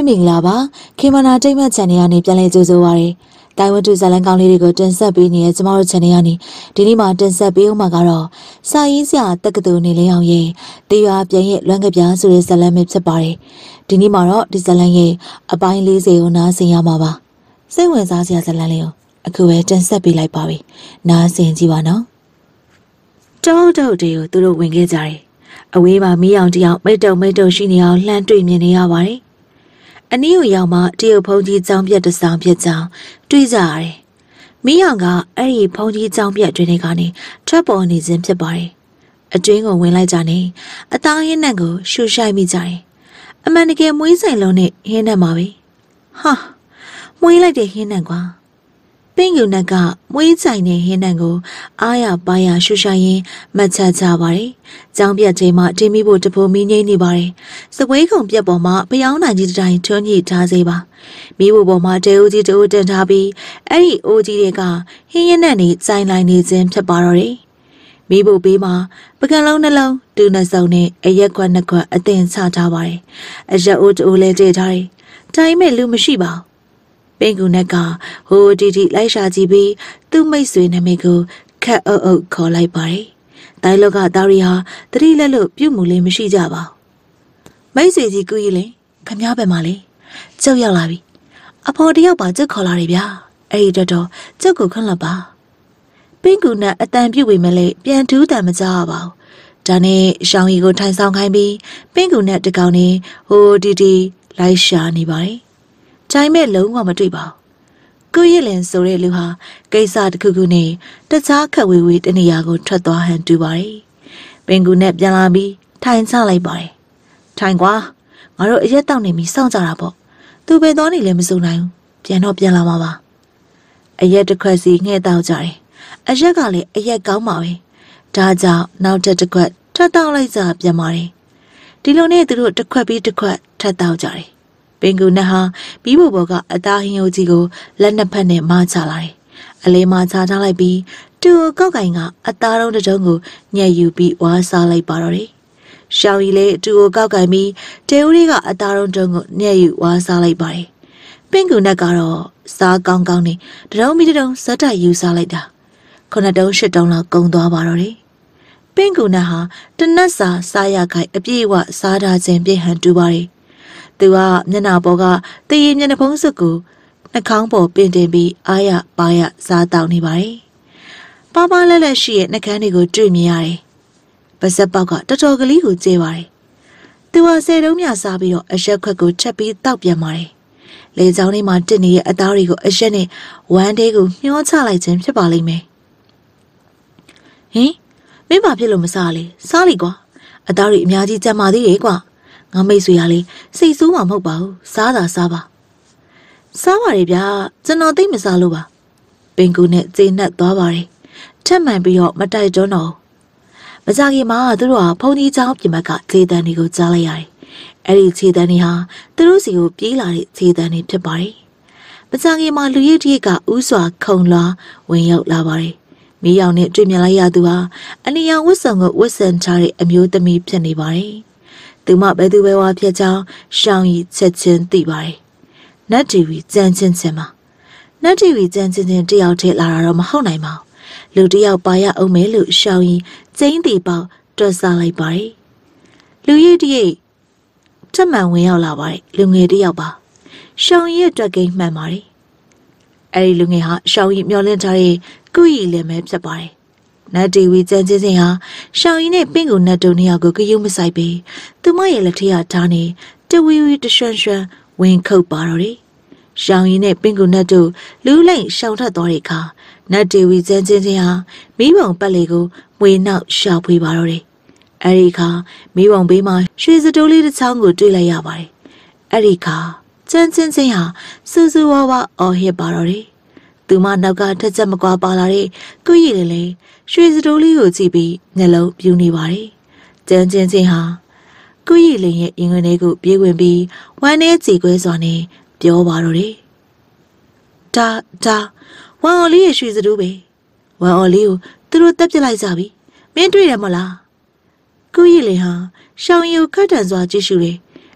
မင်္ဂလာပါခေမနာတိတ်မှတ် channel ကနေပြန်လည်ကြိုဆိုပါရစေ။တိုင်ဝမ်တူဇာလန်ကောင်းလေးတွေကိုတင်ဆက်ပေးနေတဲ့ကျမတို့ channel ကနေဒီနေ့မှတင်ဆက်ပေးဦးမှာကတော့စာရေးဆရာတက္ကသိုလ်နေလင်းအောင်ရဲ့တေရွာပြန်ရဲ့လွမ်းကပြားဆိုတဲ့ဇာတ်လမ်းပဲဖြစ်ပါတယ်။ဒီနေ့မှာတော့ဒီဇာတ်လမ်းရဲ့အပိုင်း40ကိုနားဆင်ရမှာပါ။စိတ်ဝင်စားစရာဇာတ်လမ်းလေးကိုအခုပဲတင်ဆက်ပေးလိုက်ပါပြီ။နားဆင်ကြည့်ပါနော်။တောတို့တွေကိုသူတို့ဝင်ခဲ့ကြတယ်။အဝေးမှာမီးအောင်တယောက်မိတ်တုံရှိနေအောင်လှမ်းတွေ့မြင်နေရပါတယ်။အနည်းကိုရောက်မှတရုတ်ဖုန်ကြီးကျောင်းပြက်တစ်ဆောင်ပြက်ကြောင်းတွေ့ကြရတယ်။မီးအောင်ကအဲ့ဒီဖုန်ကြီးကျောင်းပြက်တွင်တွေကနေထွက်ပေါ်နေခြင်းဖြစ်ပါတယ်။အတွင်းကိုဝင်လိုက်ကြနေအသားဟင်းနှံကိုရှူရှိုက်မိကြတယ်။အမှန်တကယ်မွေးဆိုင်လုံးနဲ့ဟင်းနှံပါပဲ။ဟာမွေးလိုက်တဲ့ဟင်းနှံကွာပင်ကူနက်ကမွေးဆိုင်တဲ့ဟင်းနှံကိုအားရပါရရှူရှိုက်ရင်းမတ်ချကြပါတယ်။ကျောင်းပြက်ချိန်မှာတင်းမိဖို့တဖိုးမီးငိမ့်နေပါတယ်။စကွေးခုံပြက်ပေါ်မှာဖျောင်းနိုင်ကြီးတိုင်းထွန်းညှိထားစေပါ။မိဖို့ပေါ်မှာတဲဦးကြီးတိုးတင်ထားပြီးအဲ့ဒီအိုးကြီးတွေကဟင်းရနှံနေစိုင်းလိုက်နေခြင်းဖြစ်ပါတော့တယ်။မိဖို့ဘေးမှာပကံလုံးနှလုံးတူနှစုံနဲ့အရက်ခွက်နှစ်ခွက်အသင်ချထားပါတယ်။အရက်အိုးတိုးလဲတည်ထားတယ်။တိုင်းမဲ့လူမရှိပါဘူး။ပင်ကူနက်ကဟိုတီတီလိုက်ရှာကြည့်ပြီးသူ့မိတ်ဆွေနာမည်ကိုခက်အုပ်ခေါ်လိုက်ပါတယ်။တိုင်းလောက်ကသားရီဟာတတိလက်လို့ပြုတ်မှုလေးမရှိကြပါဘူး။မိတ်ဆွေကြီးကူကြီးလေခမားပဲမလေးကျုပ်ရောက်လာပြီ။အဖေါ်တယောက်ပါကျုပ်ခေါ်လာတယ်ဗျာ။အဲ့ဒီတော့ကျုပ်ကိုခွင့်လွှတ်ပါ။ပင်ကူနက်အတန်ပြုတ်ပေမဲ့လေပြန်ထူးတန်မကြရပါဘူး။ဒါနဲ့ရှောင်းရီကိုထိုင်ဆောင်ခိုင်းပြီးပင်ကူနက်တကောင်နေဟိုတီတီလိုက်ရှာနေပါတယ်။တိုင်းမဲ့လုံးဝမတွေ့ပါဘူး။ကိုရည်လင်ဆိုတဲ့လူဟာကိစ္စတစ်ခုခုနဲ့တခြားခက်ဝေဝေးတနေရာကိုထွက်သွားဟန်တူပါတယ်။ပင်ကူနဲ့ပြန်လာပြီးထိုင်ချလိုက်ပါတယ်။ထိုင်ကွာငါတို့အရက်တောက်နေပြီးစောင့်ကြတာပေါ့။သူပဲသွားနေလည်းမစုံနိုင်ဘူး။ပြန်တော့ပြန်လာမှာပါ။အရက်တစ်ခွက်စီငှဲ့တောက်ကြတယ်။အရက်ကလည်းအရက်ကောင်းပါပဲ။ဒါကြောင့်နောက်တစ်ခွက်ထပ်တောက်လိုက်ကြပြန်ပါတယ်။ဒီလိုနဲ့သူတို့တစ်ခွက်ပြီးတစ်ခွက်ထပ်တောက်ကြတယ်။ပင်ကူနဲ့ဟာဘီးဘိုဘော်ကအသားဟင်းယိုကြီးကိုလက်နှစ်ဖက်နဲ့မချလာတယ်။အလေးမချထားလိုက်ပြီးတူကောက်ကင်ကအသားတုံးတစ်တုံးကိုညှက်ယူပြီးဝါးစားလိုက်ပါတော့တယ်။ရှောင်းရီလေးတူကောက်ကင်ပြီးတေဦးလေးကအသားတုံးတုံးကိုညှက်ယူဝါးစားလိုက်ပါတယ်။ပင်ကူနဲ့ကတော့စားကောင်းနဲ့တတုံးပြီးတတုံးဇက်တိုက်ယူစားလိုက်တာ။9တုံး10တုံးလောက်ကုန်သွားပါတော့တယ်။ပင်ကူနဲ့ဟာတနက်စာစားရခိုင်အပြည့်အဝစားထားခြင်းပြည့်ဟန်တူပါတယ်။သူကမျက်နှာပေါ်ကတရေမျက်နှာဖုံးစွပ်ကိုနှာခေါင်းပေါ်ပင်တင်ပြီးအားရပါရစားတောင်းနေပါတယ်။ပါလဲလက်ရှိရဲ့နှာခမ်းတွေကိုတွေ့မြင်ရတယ်။ပါဇက်ပေါက်ကတော်တော်ကလေးကိုကျဲပါတယ်။သူက10တုံးမြစားပြီးတော့အရက်ခွက်ကိုချက်ပြီးတောက်ပြန်ပါတယ်။လေချောင်းလေးမှာတစ်နေရဲ့အသားတွေကိုအရက်နဲ့ဝမ်းသေးကိုမျောချလိုက်ခြင်းဖြစ်ပါလိမ့်မယ်။ဟင်မင်းဘာဖြစ်လို့မစားလဲစားလိကွာအသားတွေအများကြီးကြမ်းပါသေးတယ်ကွာငါမိတ်ဆွေရလေစိတ်ဆိုးမှမဟုတ်ပါဘူးစားပါစားပါလေဗျာကျွန်တော်သိမစားလို့ပါပင်ကူနဲ့ကျေနပ်သွားပါတယ်ထက်မှန်ပြီးတော့မတိုက်တွန်းတော့မကြခင်မှာသူတို့ဟာဖုန်ကြီးချောင်းပြင်ဘက်ကခြေတန်းတွေကိုကြားလိုက်ရတယ်အဲ့ဒီခြေတန်းတွေဟာသူတို့စီကိုပြေးလာတဲ့ခြေတန်းတွေဖြစ်ပါတယ်မကြခင်မှာလူရည်တရက်ကဥစွာခုံလွာဝင်ရောက်လာပါတယ်မီးရောင်နဲ့တွေ့မြင်လိုက်ရသူဟာအနီရောင်ဝတ်စုံကိုဝတ်ဆင်ထားတဲ့အမျိုးသမီးဖြစ်နေပါတယ်သူမဘယ်သူပဲဝါဖြစ်ကြောင်းရှောင်းရီချက်ချင်းသိပါတယ်။နတ်တီဗီကြမ်းချင်းမှာနတ်တီဗီကြမ်းချင်းတယောက်ထဲလာတာတော့မဟုတ်နိုင်ပါဘူး။လူတယောက်ပါရအောင်မဲလို့ရှောင်းရီကျင်းတီပေါက်တွတ်စားလိုက်ပါတယ်။လူရည်တည်းထမှန်ဝင်ရောက်လာပါတယ်။လူငယ်တယောက်ပါ။ရှောင်းရီရဲ့တွက်ကိန်းမှန်ပါတယ်။အဲဒီလူငယ်ဟာရှောင်းရီမျောလင့်ထားတဲ့ကုရီလည်းပဲဖြစ်ပါတယ်။နတ်တီဝီကြမ်းချင်းဟာရှောင်းရီနဲ့ပင့်ကိုနတ်တို့နှစ်ယောက်ကိုဂယုမဆိုင်ပြီးသူမရဲ့လက်ထက်ထားနေတဝီဝီတရွှန်ဝင်ခုတ်ပါတော့တယ်။ရှောင်းရီနဲ့ပင့်ကိုနတ်တို့လူးလိုက်ရှောင်ထွက်သွားတဲ့အခါနတ်တီဝီကြမ်းချင်းဟာမိဘုံပတ်လေကိုမွေနောက်ရှာဖွေပါတော့တယ်။အဲဒီအခါမိဘုံဘေးမှာရွှေစတိုးလေးတစ်ချောင်းကိုတွေ့လိုက်ရပါတယ်။အဲဒီအခါကြမ်းချင်းဟာစူးစူးဝါးဝါအော်ဟစ်ပါတော့တယ်။သူမနောက်ကထက်ချက်မကွာပါလာတဲ့ကိုရည်လေရွှေစတိုးလေးကိုကြည့်ပြီးနှလုံးပြူနေပါတယ်။ကြမ်းချင်းဟာကိုရည်လင်ရဲ့ရင်ဝင်လေးကိုပြေးဝင်ပြီးဝမ်းနဲ့ကြည်ခွဲစွာနဲ့ပြောပါတော့တယ်။ဒါဝမ်အော်လေးရဲ့ရွှေစတိုးပဲ။ဝမ်အော်လေးကိုသူတို့တက်ပြစ်လိုက်ကြပြီ။မင်းတွေ့တယ်မလား။ကိုရည်လင်ဟာရှောင်းရီကိုခတ်တန်စွာကြည့်ရှုတယ်။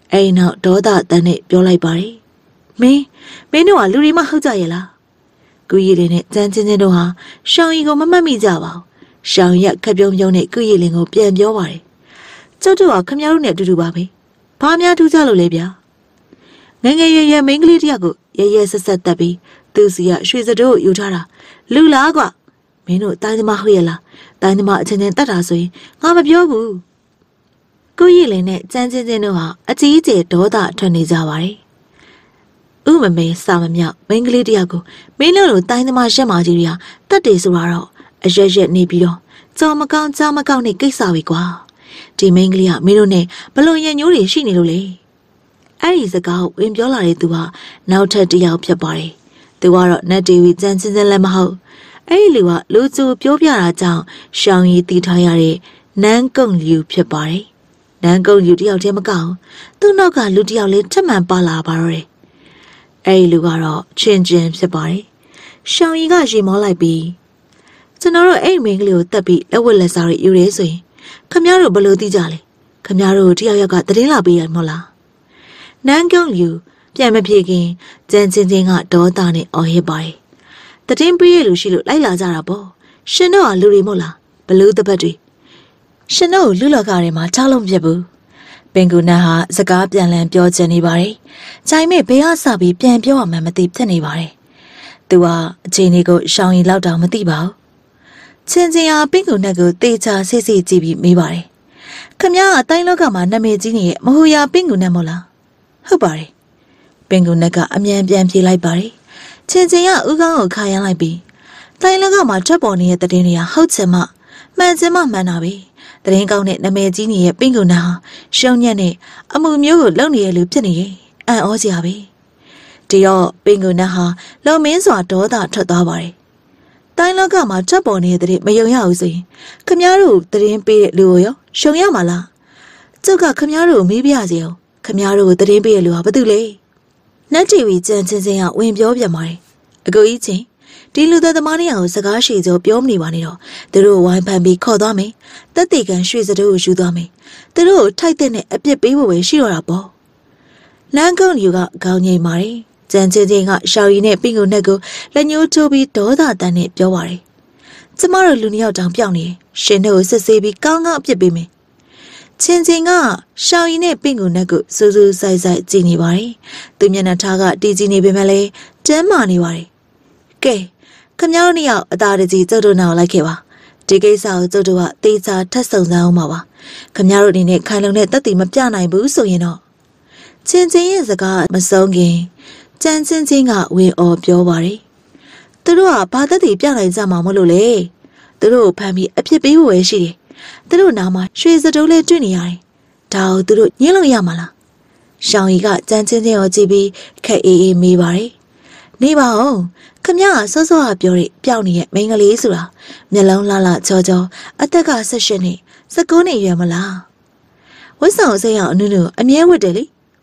အိမ်နောက်ဒေါသတန်နဲ့ပြောလိုက်ပါတယ်မင်းတို့ကလူတွေမှဟုတ်ကြရဲ့လားကုရီလင်းနဲ့ကျန်းချင်းချင်းတို့ဟာရှောင်းရီကိုမမှတ်မိကြပါဘူးရှောင်းရက်ခက်ပြုံးပြုံးနဲ့ကုရီလင်းကိုပြန်ပြောပါတယ်ကျုပ်တို့ကခမရတို့နဲ့အတူတူပါပဲဘာများထူးကြလို့လဲဗျာငယ်ငယ်ရွယ်ရွယ်မိန်းကလေးတယောက်ကိုရဲဆက်ဆက်တက်ပြီးသူစီကရွှေစတိုးယူထားတာလူလားကွမင်းတို့တိုင်းသမားဟုတ်ရဲ့လားတိုင်းသမားအချင်းချင်းတတ်တာဆိုရင်ငါမပြောဘူးကိုရီလင်းနဲ့ကျန်းချင်းချင်းတို့ဟာအကြီးအကျယ်ဒေါသထွက်နေကြပါတယ်ဥမမေစာမမြောက်မိန်းကလေးတယောက်ကိုမင်းတို့လိုတိုင်းသမားရက်မာကြီးတွေကတတ်တယ်ဆိုတာတော့အရက်နေပြီးတော့ကြောင်မကောင်းနဲ့ကိစ္စပဲကွာဒီမိန်းကလေးကမင်းတို့နဲ့ဘလို့ရညိုးတွေရှိနေလို့လေအဲ့ဒီစကားကိုဝင်ပြောလာတဲ့သူဟာနောက်ထပ်တယောက်ဖြစ်ပါတယ်သူကတော့နတ်တီဝီကျန်းချင်းချင်းလည်းမဟုတ်အဲ့ဒီလူကလူကျူပြောပြတာကြောင့်ရှောင်းရီတီထားရတဲ့နန်းကုံလူဖြစ်ပါတယ်နန်းကုံလူတယောက်တည်းမကောင်းသူ့နောက်ကလူတယောက်လေးထပ်မံပါလာပါတော့တယ်အဲ့ဒီလူကတော့ချင်းဖြစ်ပါတယ်ရှောင်းရီကရေမောလိုက်ပြီးကျွန်တော်တို့အဲ့မိန်းကလေးကိုတက်ပြီးလက်ဝက်လက်စားတွေယူရဲဆိုရင်ခမရတို့ဘလို့သိကြလဲခမရတို့တယောက်ကသတင်းလာပေးရမလားနန်းကုံလူပြန်မပြေခင်ကျန်းချင်းကဒေါသနဲ့အော်ဟစ်ပါတယ်တည်င်းပေးရလို့ရှိလို့လိုက်လာကြတာပေါ့ရှင်တို့ကလူတွေမို့လားဘလူးတပတ်တွေရှင်တို့လူလောကထဲမှာချောက်လုံးပြတ်ဘူးပင်ကူနတ်ဟာစကားပြန်လည်ပြောချင်နေပါတယ်ဂျိုင်မေဘယ်ဟာစပြီးပြန်ပြောရမှန်းမသိဖြစ်နေပါတယ်သူကအချိန်လေးကိုရှောင်းရင်လောက်တောင်မသိပါဘူးချင်းဟာပင်ကူနတ်ကိုတေချာဆိတ်ဆိတ်ကြည့်ပြီးမေးပါတယ်ခမည်းအတိုင်းလောကမှာနာမည်ကြီးနေတဲ့မဟူယာပင်ကူနတ်မို့လားဟုတ်ပါတယ်ပင်ကူနတ်ကအမြန်ပြန်ပြေးလိုက်ပါတယ်ချင်းကဥကောင်းကိုခါရမ်းလိုက်ပြီးတိုင်းလောကမှာထွက်ပေါ်နေတဲ့တဲ့င်းတွေကဟုတ်ချင်မှမှန်ချင်မှမှန်တာပဲတဲ့င်းကောင်းတဲ့နာမည်ကြီးနေတဲ့ပင်ကူနတ်ဟာရှုံညက်နဲ့အမှုမျိုးကိုလုပ်နေရလို့ဖြစ်နေရဲ့အံ့ဩစရာပဲဒီတော့ပင်ကူနတ်ဟာလုံမင်းစွာဒေါသထွက်သွားပါတယ်တိုင်းလောကမှာထွက်ပေါ်နေတဲ့တဲ့မယုံရဘူးဆိုရင်ခမည်းတော်တဲ့င်းပေးတဲ့လူကိုရောရှုံရမှာလားကျုပ်ကခမည်းတော်ကိုမေးပြရစီအောင်ခမည်းတော်ကိုတဲ့င်းပေးတဲ့လူဟာဘာတူလဲနတ်တီဗီကျန်းချင်းကဝင်ပြောပြန်ပါတယ်အကိုကြီးချင်းဒီလူသက်သမားတွေအောင်စကားရှိကြပြောမနေပါနဲ့တော့သူတို့ဝိုင်းဖန်ပြီးခေါ်သွားမယ်တက်တေကန်ရွှေစတိုးကိုယူသွားမယ်သူတို့ကိုထိုက်တဲ့အပြစ်ပေးဖို့ပဲရှိတော့တာပေါ့လမ်းကုန်းလူကခေါင်းငိမ့်ပါတယ်ကျန်းချင်းကရှောင်းရီနဲ့ပင်ကိုနဲ့ကိုလက်ညှိုးထိုးပြီးဒေါသတန်နဲ့ပြောပါတယ်ကျမတို့လူနှစ်ယောက်တောင်ပြောင်းနေရှင်တို့ကိုစစ်ဆေးပြီးကောင်းကောင်းအပြစ်ပေးမယ်ချင်းကရှောင်းရီနဲ့ပင်ကူနတ်ကိုစူးစူးဆိုင်ကြည့်နေပါတယ်သူမျက်နှာထားကတီးကြည့်နေပေမဲ့လည်းကျမ်းမာနေပါတယ်ကဲခမည်းတော်နှစ်ယောက်အသာတကြီးကျုပ်တို့နောက်လိုက်ခဲ့ပါဒီကိစ္စကိုကျုပ်တို့ကတေချာထပ်ဆုံစမ်းအောင်ပါခမည်းတော်အနေနဲ့ခိုင်လုံတဲ့သက်သေမပြနိုင်ဘူးဆိုရင်တော့ချင်းရဲ့စကားမဆုံးခင်ကျန်းချင်းကဝင်အော်ပြောပါတယ်သူတို့ကဘာသက်သေပြနိုင်ကြမှာမလို့လေသူတို့ကိုဖမ်းပြီးအဖြစ်ပေးဖို့ပဲရှိတယ်သူတို့နာမှာရွှေစတိုးလေးတွေ့နေရတယ်ဒါကိုသူတို့ညှင်းလို့ရမှာလားရှောင်းရီကကျန်းချင်းကိုကြည့်ပြီးခက်အေးမေးပါတယ်နေပါဦးခမကစောစောကပြောတဲ့ပျောက်နေတဲ့မိန်းကလေးဆိုတာမျက်လုံးလှချောအသက်က18နှစ်19နှစ်ရွယ်မလားဝတ်ဆောင်စိတ်အောင်အနုနုအမြဲဝတ်တယ်လေ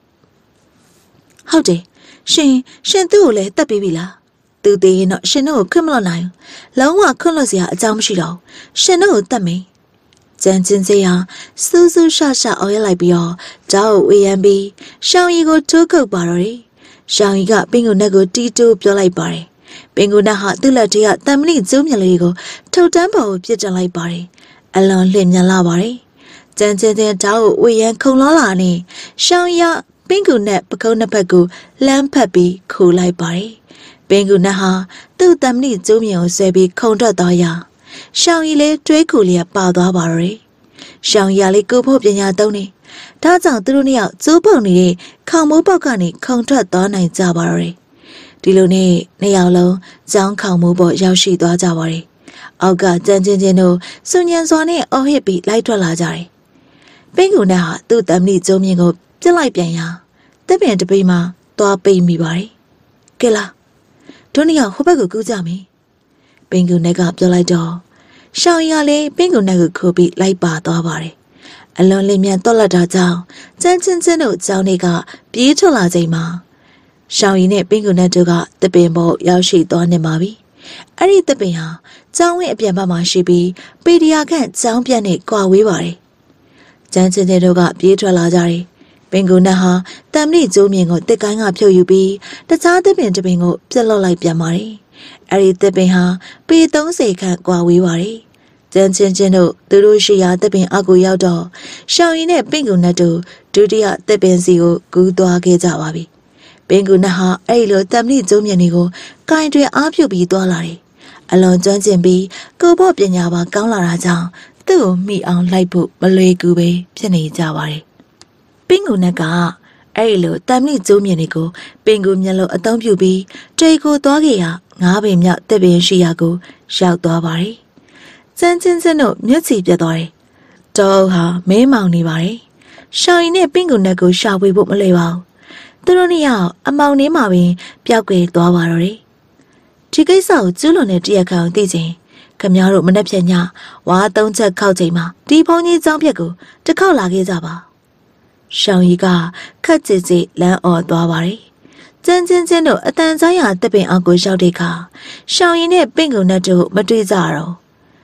ဟုတ်တယ်ရှင်သူ့ကိုလည်းတက်ပြီးပြီလားသူတည်ရင်တော့ရှင်တို့ကိုခွင့်မလွတ်နိုင်ဘူးလုံးဝခွင့်လွတ်စရာအကြောင်းမရှိတော့ရှင်တို့ကိုတက်မယ်ကျန်းချင်းစေးဟာစူးစူးရှအော်ရလိုက်ပြီးတော့ဓာတ်ကိုဝေယံပြီးရှောင်းရီကိုထိုးကုတ်ပါတော့တယ်ရှောင်းရီကပင်ကိုနက်ကိုတီးတိုးပြောလိုက်ပါတယ်ပင်ကိုနက်ဟာသူ့လက်ထဲကတံမဏိကျိုးမြလေးကိုထုတ်တန်းပေါ်ကိုပြစ်တင်လိုက်ပါတယ်အလွန်လှည့်မြန်လာပါတယ်ကျန်းချင်းဓာတ်ကိုဝေယံခုံလောလာနဲ့ရှောင်းရီပင်ကိုနက်ပကုံးနှစ်ဖက်ကိုလမ်းဖက်ပြီးခိုးလိုက်ပါတယ်ပင်ကိုနက်ဟာသူ့တံမဏိကျိုးမြကိုဆွဲပြီးခုံထွက်သွားရာရှောင်းရီလေးတွေးခုလျက်ပါသွားပါတော့တယ်ရှောင်းရီလေးကိုဖို့ပညာသုံးနေဒါကြောင့်သူတို့နှစ်ယောက်ကျိုးပုတ်နေတဲ့ခေါင်မိုးပေါက်ကနေခုံထွက်သွားနိုင်ကြပါတော့တယ်ဒီလိုနဲ့နှစ်ယောက်လုံးကျောင်းခေါင်မိုးပေါ်ရောက်ရှိသွားကြပါတယ်အောက်ကကျန်းချင်းတို့စွညံစွာနဲ့အော်ဟစ်ပြီးလိုက်ထွက်လာကြတယ်ပင်ကူနဲ့ဟာသူ့တမဏိကျုံမြင့်ကိုပြစ်လိုက်ပြန်ရာတစ်ပင်တပိမှာသွားပိတ်မိပါတယ်ကဲလားတို့နှစ်ယောက်ဟိုဘက်ကိုကူးကြမယ်ပင်ကူနဲ့ကပြောလိုက်တော့ရှောင်းရီလည်းပင်ကူနဲ့ကိုခိုးပြီးလိုက်ပါသွားပါတယ်အလွန်လင်းမြန်တော့လက်တာကြောင့်ကျန်းချင်းတို့ကျောင်းတွေကပြေးထွက်လာချိန်မှာရှောင်းရီနဲ့ပင်ကူနဲ့တို့ကတစ်ပင်ပေါ်ရောက်ရှိသွားနေပါပြီအဲ့ဒီတစ်ပင်ဟာကျောင်းဝင်းအပြန်ဘက်မှာရှိပြီးပေဒီယာခန့်ကျောင်းပြက်နဲ့ကွာဝေးပါတယ်ကျန်းချင်းတို့ကပြေးထွက်လာကြတယ်ပ Bingo Naha, Tamni Zomingo, the Kanga Pyo Yubi, the Tata Benjamingo, Pillow like Piamari. Ari the Benha, be don't say can't go we worry. Then Geno, the Rushia, the Ben Agu Yado, showing a Bingo Nado, Dudia, the Benzio, good dog Gezawabi. Bingo Naha, Alo, Tamni Zomianigo, kindly up you be dollary. Alone Johnson B, go Bob Yava, Gala Raja, do me on Lipo, Malay Gube, Penny Zawari. Bingo Naga, Alo, Tamni Zomianigo, Bingo Yellow, a dump you be, Jago Dogia, Nabim Yat, the Ben Shiago, shout Dawari. Sentence Mutsi Yadori. Doha, May Mounty Vari. Showing a Bingo Nago, shall we book Malay. Turonia, a Mounty Mavi, Piaque Dawari. Chigasa, Zulone, dear count, DJ. Camaro Manapia, why don't tell Kautima, deep on it Zampiago, the Kaulagizaba. Shawiga, Katsizi, Lan or Dawari. Zenzeno, a Tanzania, the Ben Uncle Shaudeka. Showing a Bingo Nato, Madrizaro.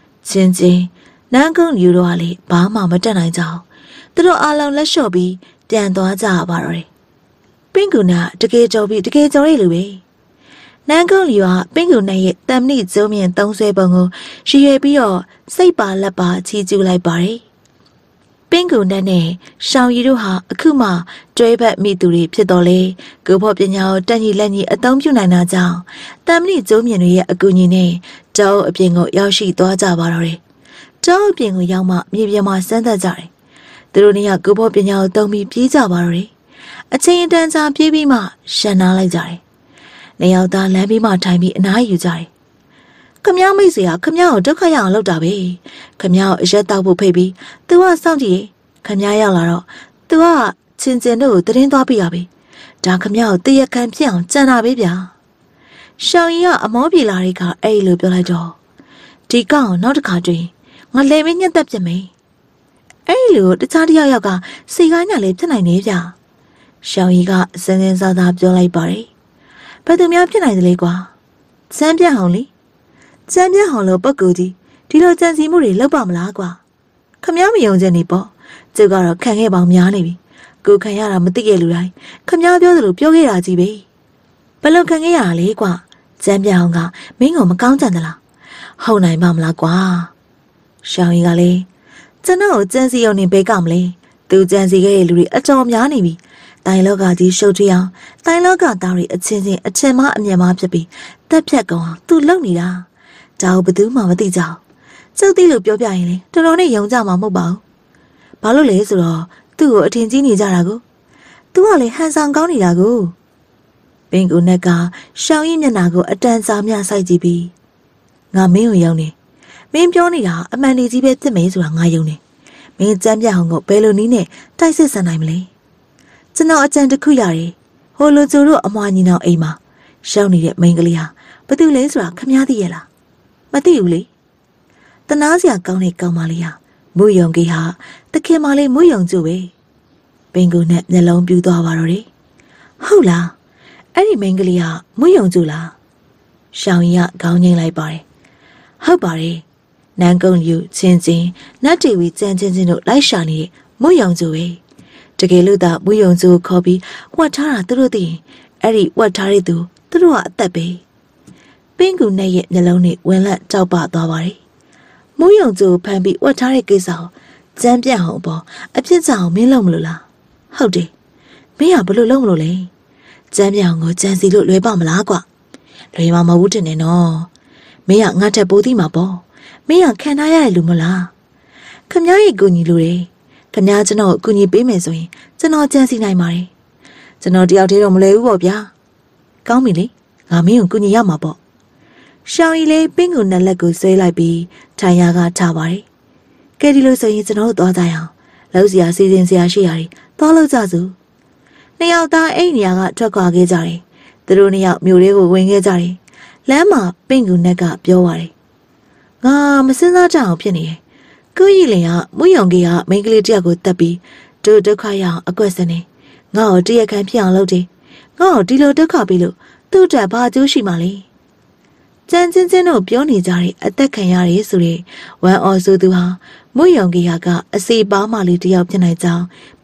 Since Nangon Uruali, Bama Matanizao. The door along La Shobi, Dan Doaza Barry. Bingo na, the gate of it, the gates are railway. Nangon you are, Bingo na, them need Zomi and Tongse Bongo, she be your, say ba la ba, Tizu like Barry. Bingo nane, Shao Yiruha, Akuma, Draper me to rip Pedole, go pop in yao, Danny Lenny, a dump you nana down. Them need Zomi and a gunine, Joe a bingo, Yashi Doaza Barry. Joe bingo yama, maybe my Santa Zari. The Runia go pop in yao, don't be pizza barry. A chain dance on baby ma, Shana like Zari. Lay out that lamby ma timey and I you Zari. Come young Mizia, come young, don't cry young, look dabe. Come young, jet double baby. Do what soundy. Come young, Laro. Do what, since they know the didn't be abby. Don't come young, dear campion, Jana baby. Showing ya a mobile larica, a little bill. Take on, not a country. What living in that me. A little, the Tadia Yaga, see I live tonight, Navia. Showing ya, sending out up your like body. But the Miapian Legua. Sambia only. Zambia Hollow Bogudi, Tilo Zanzi Muri Lobam Lagua. Come yami on Zenipo, Zagara can have on Miani. Go Kayara Matigalui, come ya Biolu Piogira Zibi. Below Kangea Legua, Zambia Honga, Mingo Macauntandala. How nai mam lagua. Showing Ali. Zano Zanzi only Begamli, do Zanzi Gallery at Tom Yanibi. Dialoga di Shotria, Dialoga Dari at Cindy at Chema and Yamapi, that Piago, too lonely. Chào bữa thứ mà đi chào. Sao đi lụp cho bia này, tôi nói này giống ra mà mua bảo. Bảo lúc lấy rồi, tôi ở trên chỉ này ra là go. Tôi ở lại han sang cao này là go. Bên của này cả, sao im nhà nào go ở trên sao nhà sai gì bi. Ngà mấy người yêu này. Bên chỗ này là, anh đi chỉ biết thế mấy rồi ngài yêu này. Bên trên nhà họ ngộ bê lô ní này, tay sẽ sang này mà lấy. Chân nào ở trên được khui yari. Hồ lô chỗ rồi ở ngoài nhìn nào ấy mà. Sao này đẹp mấy cái lia. Bà tôi lấy rồi, khám nhà thì là. Matiuli. The Nazia Goni Gamalia, Muyongiha, the Kimali Muyong Zue. Bingo net the lone beauty of Ari. Hola, Ari Mengalia, Muyong Zula. Shawia Gauning like Barry. How Barry? Nangon you, Sinsin, Nati with Sentenzino like Shani, Muyong Zue. Tegeluda Muyong Zu copy, what Tara Trudi, Ari, what Tari do, through at the bay. Bingo nay the lonely when let Tauba Dawari. Muyong Zu Pambi, what Tari Gizao, Zambia Hobo, a pizza Milomula. Howdy. Me up a little lolly. Zambia go Zanzi look Lebam Lagua. Lemama wooden and all. Me up not a body mabo. Me up can I lumula. Come ya guni lure. Come ya to know guni bimezui, the no Zanzi Naimari. The no diated on Lewobia. Gaumili, Gami guni yamabo. Shall lay bingo na lego say like be, Tayaga Tawari. Kedilo say it's an old daughter. Lozia season Siashiari, Tolo Zazu. Neauta Aniaga Tokagizari. The Runia Murigo Wingizari. Lama bingo nega Biowari. Ah, Messina Jao Penny. Guilia, Muyongia, Mingli Jago Tapi, do the Kaya, a questene. No, dear Campion Lodi. No, Dilo de Capilo, do Japa do Shimali. Zanzeno Pioni Zari at the Kayari Suri, where also do her, Muyongiaga, a sea Bamali Diop Janaiza,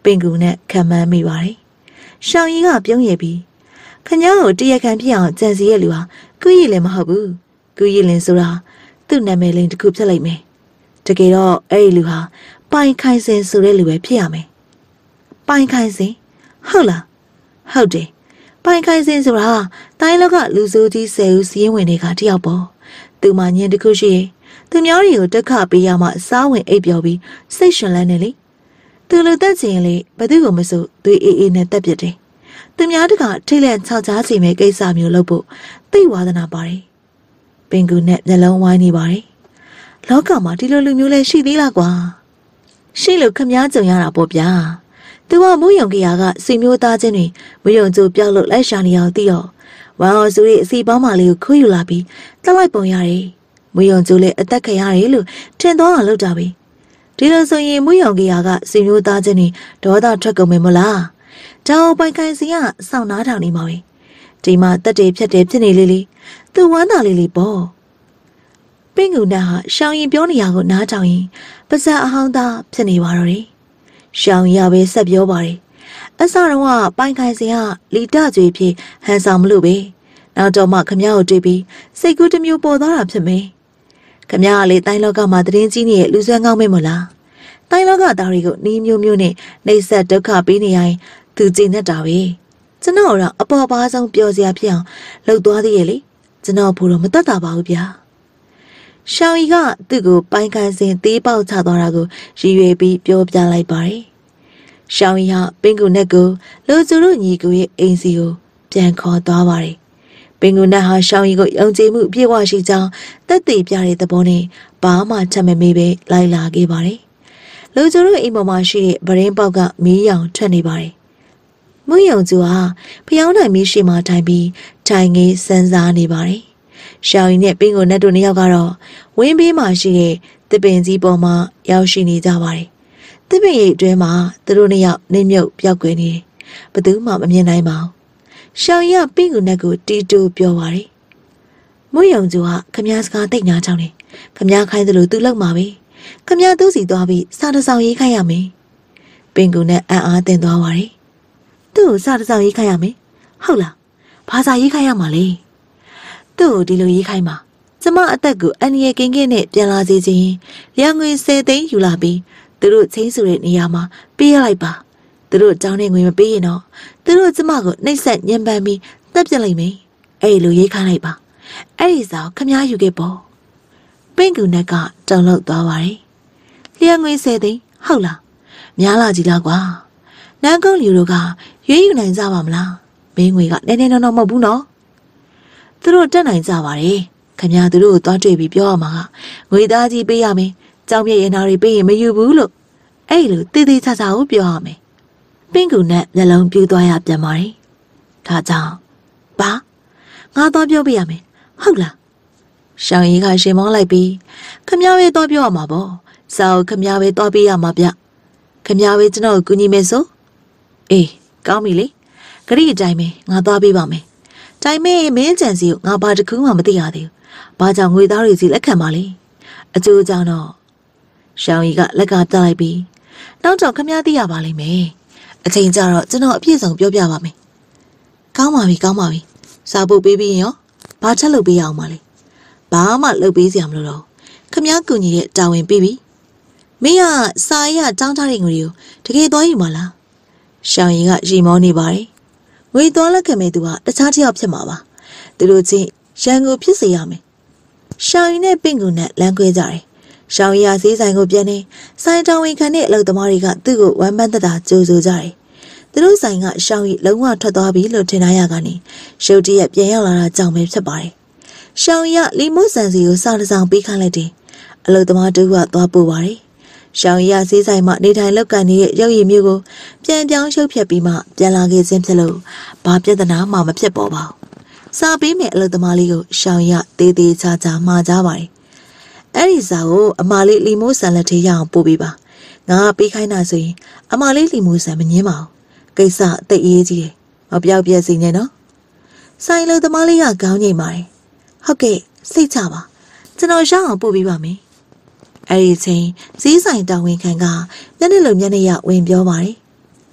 င်ကူနဲ့ခံမှန်းမိပါတယ်။ရှောင်းရီကပြုံးရပြီးခညာကိုတရခံဖြစ်အောင်ကြံစီရဲ့လူဟာကုရီလည်းမဟုတ်ဘူး။ကုရီလင်ဆိုတာသူ့နာမည်လေးတစ်ခုဖြစ်လိုက်မယ်။တကယ်တော့အဲ့ဒီလူဟာပိုင်ခိုင်စင်ဆိုတဲ့လူပဲဖြစ်ရမယ်။ပိုင်ခိုင်စင်ဟုတ်လား။ဟုတ်တယ်။ပိုင်ခိုင်စင်ဆိုတာတိုင်းလောက်ကလူစိုးကြီး10ဦးစီးရင်ဝင်တွေကတယောက်ပေါ့။သူမှညင်တစ်ခုရှိရင်သူများတွေကိုတက်ခပေးရမှစားဝင်အိပ်ပျော်ပြီးစိတ်ရှင်လန်းနေလေသူလူတက်ချင်လေဘသူကိုမဆိုသွေးအေးနဲ့တက်ပြစ်တယ်သူများတကထိတ်လန့်ခြောက်ခြားစီမဲ့ကိစ္စမျိုးလုပ်ဖို့သိဝါဒနာပါတယ်ပင်ကူနဲ့မျက်လုံးဝိုင်းနေပါတယ်လောကမှာဒီလိုလူမျိုးလည်းရှိသေးလားကွာရှိလို့ခမားကြုံရတာပေါ့ဗျာသူကမူးယုံကြရာကဆွေမျိုးသားချင်းတွေမူးယုံကြပြောက်လို့လိုက်ရှာနေအောင်သိတော့ဝမ်အောင်စုရဲ့အစီပေါင်းမလေးကိုခိုးယူလာပြီးတက်လိုက်ပုံရတယ်မွေယုံကျိုးလည်းအသက်ခံရတယ်လို့ထင်သွားအောင်လုပ်တာပဲဒီလိုဆိုရင်မွေယုံကြီးကစီမျိုးသားချင်းတွေဒေါသထွက်ကုန်မယ်မလားတောင်ပိုင်ခိုင်စီကစောင့်နားထောင်နေမှာပဲဒီမှာတက်တယ်ဖြတ်တယ်ဖြစ်နေလေသူဝမ်းသာလေးပေါ့ပင်ကူနာဟာရှောင်းရင်ပြောနေရကိုနားထောင်ရင်ပါဇက်အဟောင်းသားဖြစ်နေပါတော့တယ်ရှောင်းရပဲဆက်ပြောပါတယ်အစတော့ကပိုင်ခိုင်စီကလီတကြွေဖြစ်ဟန်ဆောင်မလို့ပဲနောက်တော့မှခမ ्या ကိုတွေ့ပြီးစိတ်ကူးတစ်မျိုးပေါ်သွားတာဖြစ်မယ်ခမ ्या ကလေတိုင်းလောကမှာသတင်းကြီးနေတဲ့လူဆွမ်းကောင်းမေ့မလားတိုင်းလောကသားတွေကိုနီးမျိုးမျိုးနဲ့နှိပ်စက်ဒုက္ခပေးနေရင်သူကြည်နေတာပဲကျွန်တော်တော့အပေါ်ပါဆုံးပြောစရာဖြစ်အောင်လှုပ်သွားသေးရဲ့လေကျွန်တော်ဘူးတော့မတတ်တာပါဘူးဗျာရှောင်းရီကသူ့ကိုပိုင်ကန်စင်သေးပေါက်ချသွားတာကိုရည်ရွယ်ပြီးပြောပြလိုက်ပါတယ်ရှောင်းရီကပင်ကူနဲ့ကိုလူစုတို့ညီကိုရဲ့အိမ်စီကိုပြန်ခေါ်သွားပါတယ်ပင်ကူနဲ့ဟာရှောင်းရီကိုယုံကြည်မှုအပြည့်အဝရှိကြောင်းသက်သေပြတဲ့သဘောနဲ့ဘာမှချက်မမေးပဲလိုက်လာခဲ့ပါတယ်လူစုတို့အိမ်ပေါ်မှာရှိတဲ့ဗရင်ပေါက်ကမီးရောင်ထွက်နေပါတယ်မွေးယုံသူဟာဖျောင်းနိုင်မီးရှိမှထိုင်ပြီးထိုင်ငေးစမ်းစားနေပါတယ်ရှောင်းရီနဲ့ပင်ကူနဲ့တို့နှစ်ယောက်ကတော့ဝင်းဘေးမှာရှိတဲ့သစ်ပင်ကြီးပေါ်မှာရောက်ရှိနေကြပါတယ်သစ်ပင်ရိပ်အတွင်းမှာသူတို့နှစ်ယောက်နှိမ့်မြုပ်ပျောက်ကွယ်နေတယ်ဘယ်သူမှမမြင်နိုင်ပါဘူးရှောင်းရီကပင်ကူနဲ့ကိုတီတူပြောပါတယ်မွေးယုံသူဟာခမည်းစကားတိတ်နာချောင်းနေခမည်းခိုင်းသလိုသူလောက်မှာပဲခမည်းသူ့စီသွားပြီးစာတစောင်ရေးခိုင်းရမယ်ပင်ကူနဲ့အံ့အားသင့်သွားပါတယ်သူ့ကိုစာတစောင်ရေးခိုင်းရမယ်ဟုတ်လားဘာသာရေးခိုင်းရမှာလဲသူ့ကိုဒီလိုရေးခိုင်းမှာကျမအသက်ကိုအန်ရီကင်းကင်းနဲ့ပြန်လာစေခြင်းလျံငွေ10 သိန်းယူလာပြီးသူတို့ချင်းစုတဲ့နေရာမှာပေးရလိုက်ပါသူတို့တောင်းတဲ့ငွေမပေးရင်တော့သူတို့ကျမကိုနှိပ်စက်ညှဉ်းပန်းပြီးတပ်ပြစ်လိုက်မယ်အဲ့လိုရေးခိုင်းလိုက်ပါအဲ့ဒီစာခမည်းယူခဲ့ပေါ့ပင်ကူနက်ကတုံလောက်သွားပါတယ်လျံငွေ10 သိန်းဟုတ်လားများလာကြည့်လားကွာနန်းကုန်းလူတို့ကရွေးယူနိုင်ကြပါမလားမင်းငွေကနည်းနည်းတော့မဟုတ်ဘူးနော်သူတို့တက်နိုင်ကြပါတယ်ခင်ဗျားသူတို့ကိုသွားတွေ့ပြီးပြောရမှာကငွေသားကြီးပေးရမယ်ကြောင်ပြည့်ရင်နာတွေပေးရင်မယူဘူးလို့အဲ့လိုတည်တည်ချာချာကိုပြောရမယ်ပင်ကူနဲ့မျက်လုံးပြူသွားရပြန်ပါတယ်ဒါကြောင့်ဘာငါသွားပြောပြရမယ်ဟုတ်လားရှောင်းရီကရှင်မောင်းလိုက်ပြီးခင်ဗျားပဲသွားပြောရမှာပေါ့စာကိုခင်ဗျားပဲသွားပေးရမှာဗျခင်ဗျားပဲကျွန်တော်ကိုကူညီမယ်ဆိုအေးကောင်းပြီလေဂရိအတိုင်းပဲငါသွားပေးပါမယ်တိုင်မဲမင်းကြံစီကိုငါဘာတခုမှမသိရသေးဘူးဘာကြောင့်ငွေသားတွေစီလက်ခံပါလဲအကျိုးကြောင့်တော့ရှောင်းရီကလက်ကပြလိုက်ပြီးနောက်တော့ခမည်းသိရပါလိမ့်မယ်အချိန်ကျတော့ကျွန်တော်အပြည့်စုံပြောပြပါမယ်ကောင်းပါပြီစာပုတ်ပေးပြီးရင်ရောဘာချက်လုပ်ပေးရအောင်ပါလဲဘာမှလုပ်ပေးစရာမလိုတော့ခမည်းကူညီတဲ့တာဝန်ပြီးပြီမင်းကစာရတောင်းထားတဲ့ငွေတွေကိုတကယ်သွားယူမလားရှောင်းရီကရီမောနေပါတယ်ငွေသွားလက်ခံမဲ့သူကတခြားတစ်ယောက်ဖြစ်မှာပါသူတို့ချင်းရန်ကိုဖြစ်စေရမယ်ရှောင်းရီနဲ့ပင့်ကူနဲ့လမ်းခွဲကြတယ်ရှောင်းရီကဈေးဆိုင်ကိုပြန်နေဆိုင်တောင်ဝင်ခံတဲ့အလုပ်သမားတွေကသူ့ကိုဝမ်းပန်းတတာကြိုဆိုကြတယ်သူတို့ဆိုင်ကရှောင်းရီလုံးဝထွက်သွားပြီလို့ထင်ထားရကနေရုတ်တရက်ပြန်ရောက်လာတာကြောင့်ပဲဖြစ်ပါတယ်ရှောင်းရီကလီမိုဆန်စီကိုစားတစောင်ပေးခိုင်းလိုက်တယ်အလုပ်သမားတို့ကသွားပို့ပါတယ်ရှောင်းရီကဈေးဆိုင်မှာနေထိုင်လောက်ကန်နေတဲ့ရုပ်ရည်မျိုးကိုပြန်ပြောင်းရှုပ်ဖြတ်ပြီးမှပြန်လာခဲ့ခြင်းဖြစ်လို့ဘာပြဿနာမှမဖြစ်ပေါ်ပါဘူးစာပေးမယ်အလုပ်သမားလေးကိုရှောင်းရီကတေးသေးချာချာမှားကြပါတယ်အဲ့ဒီစာကိုအမလေးလီမိုဆန်လက်ထဲရအောင်ပို့ပေးပါငါပေးခိုင်းတာဆိုရင်အမလေးလီမိုဆန်မငင်းပါဘူးကိစ္စအသိအရေးကြီးတယ်မပြောက်ပြက်စီနေနော်ဆိုင်အလုပ်သမားလေးကခေါင်းငိမ်ပါတယ်ဟုတ်ကဲ့စိတ်ချပါကျွန်တော်ရအောင်ပို့ပေးပါမယ်အဲ့ဒီချိန်ဈေးဆိုင်တောင်ဝင်ခံကညနေလိုညနေရဝင်ပြောပါတယ်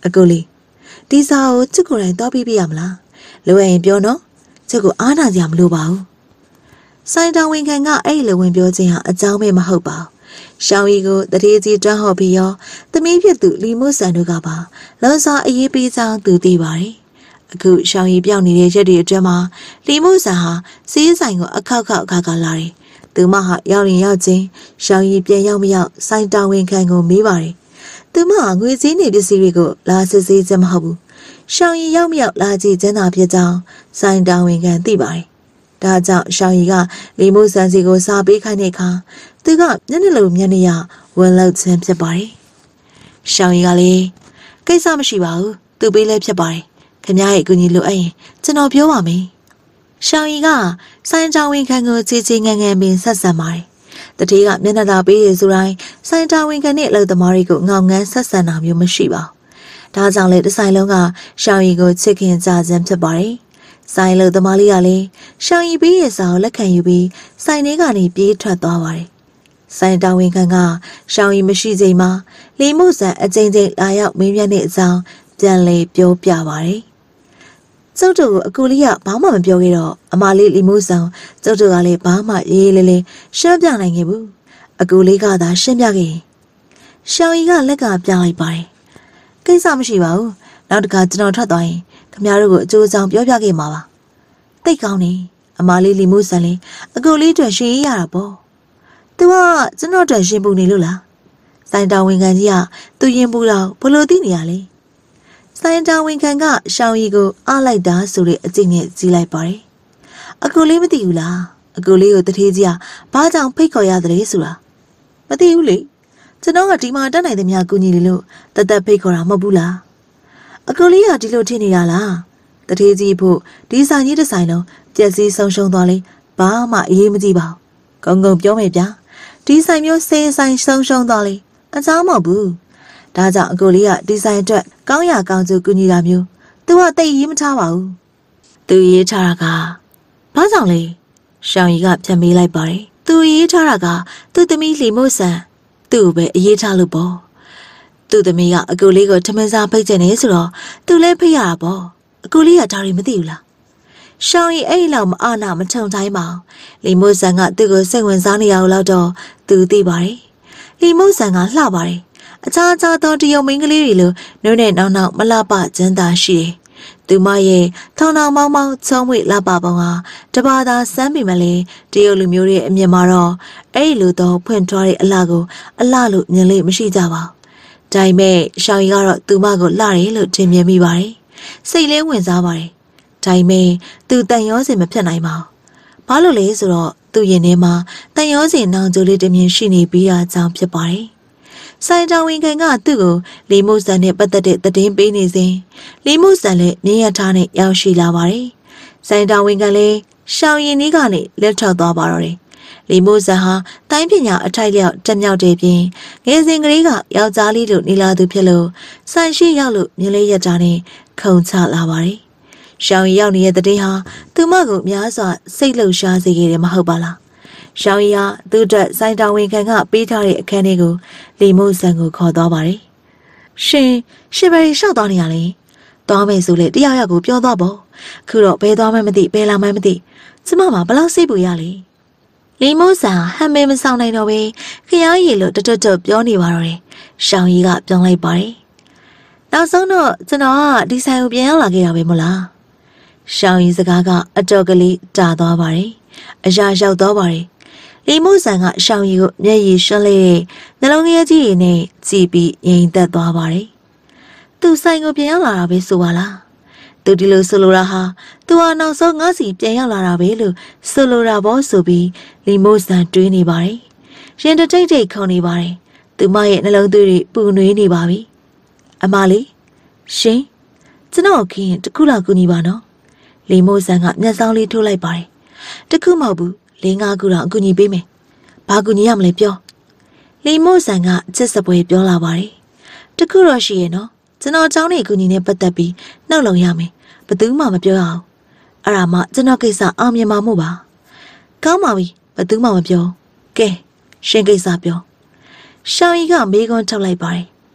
အကူလေးဒီစာကိုချစ်ကိုယ်တိုင်တော့ပြီးပြရမလားလိုရင်ပြောနော်ချစ်ကိုအားနာကြမလို့ပါဘူးဆိုင်တောင်ဝင်ခံကအဲ့လိုဝင်ပြောခြင်းဟာအကြောင်းပဲမဟုတ်ပါဘူးရှောင်းရီကိုတတိကြီးတွန်းဟော်ပြီးရောသမီးဖြစ်သူလီမိုဆန်တို့ကပါလောစာအေးပေးကြောင်းသူသိပါတယ်အခုရှောင်းရီပြောင်းနေတဲ့ရက်တွေအတွင်းမှာလီမိုဆန်ဟာစီးဆိုင်ကိုအခါလာတယ်သူမဟာရောက်ရင်ရောက်ချင်းရှောင်းရီပြန်ရောက်မရောက်ဆိုင်တောင်ဝင်ခံကိုမေးပါတယ်သူမဟာငွေစည်းနေပစ္စည်းတွေကိုလာစစ်ဆေးခြင်းမဟုတ်ဘူးရှောင်းရီရောက်မရောက်လာကြည့်ခြင်းသာဖြစ်ကြောင်းဆိုင်တောင်ဝင်ခံသိပါတယ်ဒါကြောင့်ရှောင်းရီကလီမိုဆန်စီကိုစာပေးခိုင်းတဲ့အခါသူကမျက်နှာလိုမျက်နှာရဝင်လောက်ခြင်းဖြစ်ပါတယ်ရှောင်းရီကလည်းကိစ္စမရှိပါဘူးသူပေးလဲဖြစ်ပါတယ်ခင်ဗျားရဲ့အကူအညီလိုအပ်ရင်ကျွန်တော်ပြောပါမယ်ရှောင်းရီကဆိုင်တောင်ဝင်ခံကိုချေငန်ပင်ဆက်ဆံပါတယ်တတိကမျက်နှာသာပေးရဆိုတိုင်းဆိုင်တောင်ဝင်ခံနဲ့အလုပ်သမားတွေကိုငောင်ငန်းဆက်ဆံတာမျိုးမရှိပါဘူးဒါကြောင့်လေဒီဆိုင်လုံးကရှောင်းရီကိုချစ်ခင်ကြခြင်းဖြစ်ပါတယ်ဆိုင်လို့သမားလေးကလည်းရှောင်းရီပေးရစာကိုလက်ခံယူပြီးဆိုင်ထဲကနေပြေးထွက်သွားပါတယ်ဆိုင်တောင်ဝင်ခံကရှောင်းရီမရှိချိန်မှာလီမိုဆန်အချိန်လာရောက်မင်းမြတ်တဲ့အကြောင်းပြန်လေပြောပြပါတယ်ကျုပ်တို့ကိုအကူလေးကဘာမှမပြောခဲ့တော့အမလေးလီမိုဆန်ကျုပ်တို့ကလည်းဘာမှရေးလေးရှင်းပြနိုင်ခဲ့ဘူးအကူလေးကသာရှင်းပြခဲ့ရှောင်းရီကလက်ကပြလိုက်ပါတယ်ကိစ္စမရှိပါဘူးနောက်တခါကျွန်တော်ထွက်သွားရင်ခင်ဗျားတို့ကိုအကျိုးဆောင်ပြောပြခဲ့မှာပါတိတ်ကောင်းနေအမလေးလီမိုဆန်လေးအကူလေးအတွက်ရှင်းရတာပေါ့သူကကျွန်တော်အတွက်ရှင်းပူနေလို့လားဆိုင်တောင်ဝင်ခံကြီးကသူရင်ပူတော့ဘလို့သိနေရလဲဆိုင်တောင်ဝင်ခံကရှောင်းရီကိုအားလိုက်တာဆိုတဲ့အကျင့်နဲ့ကြီးလိုက်ပါတယ်အကူလေးမသိဘူးလားအကူလေးကိုတထေးကြီးကဘာကြောင့်ဖိတ်ခေါ်ရသလဲဆိုတာမသိဘူးလေကျွန်တော်ကဒီမှာတက်နိုင်သမျှကူညီလို့တသက်ဖိတ်ခေါ်တာမဟုတ်ဘူးလားအကူလေးကဒီလိုထင်နေတာလားတထေးကြီးဖို့ဒီဆိုင်ကြီးတစ်ဆိုင်လုံးပျက်စီးဆုံးရှုံးသွားလိဘာမှအရေးမကြီးပါဘူးဂုံပြောမယ်ဗျာဒီဆိုင်မျိုးစေးဆိုင်ဆုံးရှုံးသွားလိအကြောင်းမဟုတ်ဘူးဒါကြောင့်အကူလေးကဒီဆိုင်အတွက်ကောင်းရကောင်းကျိုးကူညီတာမျိုးသူကတိတ်ရေးမထားပါဘူးသူရေးထားတာကဘာကြောင့်လဲရှောင်းရီကပြန်မေးလိုက်ပါတယ်သူရေးထားတာကသူ့သမီးလီမိုဆန်သူ့ကိုပဲအရေးထားလို့ပေါ့သူ့သမီးကအကူလေးကိုထမင်းစားဖိတ်ချင်နေဆိုတော့သူလည်းဖိတ်ရတာပေါ့အကူလေးကဒါတွေမသိဘူးလားရှောင်းရီအဲ့လောက်မအားနာမထုံတိုင်းပါလီမိုဆန်ကသူ့ကိုစိတ်ဝင်စားနေရအောင်တော့သူသိပါတယ်လီမိုဆန်ကလှပါတယ်အခြားသောတရုတ်မိန်းကလေးတွေလိုနုနဲ့နောက်မလှပကျန်းသာရှိတယ်သူမရဲ့ထောင်မောင်းချုံးမွေလှပပုံဟာတပါးသာစမ်းပေမဲ့လေတရုတ်လူမျိုးရဲ့အမြင်မှာတော့အဲ့လိုတော့ဖွင့်ထွားတဲ့အလှကိုအလှလို့မြင်လို့မရှိကြပါဘူးဒါပေမဲ့ရှောင်းရီကတော့သူမကိုလှတယ်လို့ထင်မြင်မိပါတယ်စိတ်လေးဝင်စားပါတယ်ဒါပေမဲ့သူတန်ရောစင်မဖြစ်နိုင်ပါဘူးဘာလို့လဲဆိုတော့သူ့ရင်ထဲမှာတန်ရောစင်နောင်ကြိုလေးတစ်မြင်ရှိနေပြီးတာကြောင့်ဖြစ်ပါတယ်ဆိုင်တောင်ဝင်ခံကသူ့ကိုလီမိုဆန်နဲ့ပတ်သက်တဲ့သတင်းပေးနေစဉ်လီမိုဆန်လည်းမြင်ရထားနဲ့ရောက်ရှိလာပါတယ်ဆိုင်တောင်ဝင်ခံလည်းရှောင်းရင်ကြီးကနေလက်ထောက်သွားပါတော့တယ်လီမိုဆန်ဟာတိုင်းပညာအထိုက်လျောက်တက်မြောက်တဲ့ပြင်ငယ်စဉ်ကလေးကယောက်ျားလေးတို့နေလာသူဖြစ်လို့ဆန်ရှိရောက်လို့မြင်လေးရတာနဲ့ခုံချလာပါတယ်ရှောင်းရင်ရောက်နေတဲ့တဲ့ဟာသူမကိုများစွာစိတ်လှုပ်ရှားစေခဲ့တယ်မဟုတ်ပါလားရှောင်းရီကသူ့အတွက်ဆိုင်တောင်ဝင်ခံကပေးထားတဲ့အခန်းလေးကိုလီမိုဆန်ကိုခေါ်သွားပါတယ်ရှင်ဘယ်လျှောက်သွားနေရလဲသွားမယ်ဆိုလေတယောက်ကိုပြောသွားပေါ့ခုတော့ဘယ်သွားမှမသိဘယ်လာမှမသိကျမမှာဘလောက်စိတ်ပူရလဲလီမိုဆန်ဟမ်မဲမဆောင်နိုင်တော့ပဲခရီးရည်လို့တွတ်ပြောနေပါတော့တယ်ရှောင်းရီကပြောင်းလိုက်ပါတယ်နောက်ဆုံးတော့ကျွန်တော်ကဒီဆိုင်ကိုပြန်ရောက်လာခဲ့တာပဲမို့လားရှောင်းရီစကားကအတော်ကလေးတာသွားပါတယ်အရာရောက်သွားပါတယ်လီမိုဆန်ကရှောင်းရီကိုမျက်ရည်ရှင်းလိုက်တဲ့နှလုံးသားကြီးတွေနဲ့ကြည်ပြီးငြိမ်သက်သွားပါတယ်သူဆိုင်ကိုပြန်ရောက်လာတာပဲဆိုပါလားသူဒီလိုဆိုလိုတာဟာသူဟာနောက်ဆုံးငါးစီပြန်ရောက်လာတာပဲလို့ဆိုလိုတာပေါ့ဆိုပြီးလီမိုဆန်တွေးနေပါတယ်ရင်တိတ်ခုန်နေပါတယ်သူမရဲ့နှလုံးသွေးတွေပူနွေးနေပါပြီအမလေးရှင်ကျွန်တော်ခင်တခုလောက်ကူညီပါနော်လီမိုဆန်ကမျက်စောင်းလေးထိုးလိုက်ပါတယ်တခုမဟုတ်ဘူး4-5ခုတော့အကူညီပေးမယ်ဘာကူညီရမလဲပြောလီမိုဆန်ကအချစ်စပွဲပြောလာပါတယ်တခုတော့ရှိရဲ့နော်ကျွန်တော်เจ้าနေအကူညီနဲ့ပတ်သက်ပြီးနှုတ်လုံရမယ်ဘယ်သူမှမပြောအောင်အဲ့ဒါမှကျွန်တော်ကိစ္စအောင်မြင်မှာမို့ပါကောင်းပါပြီဘယ်သူမှမပြောကဲရှင်းကိစ္စပြောရှောင်းရီကမေးခွန်းထုတ်လိုက်ပါတယ်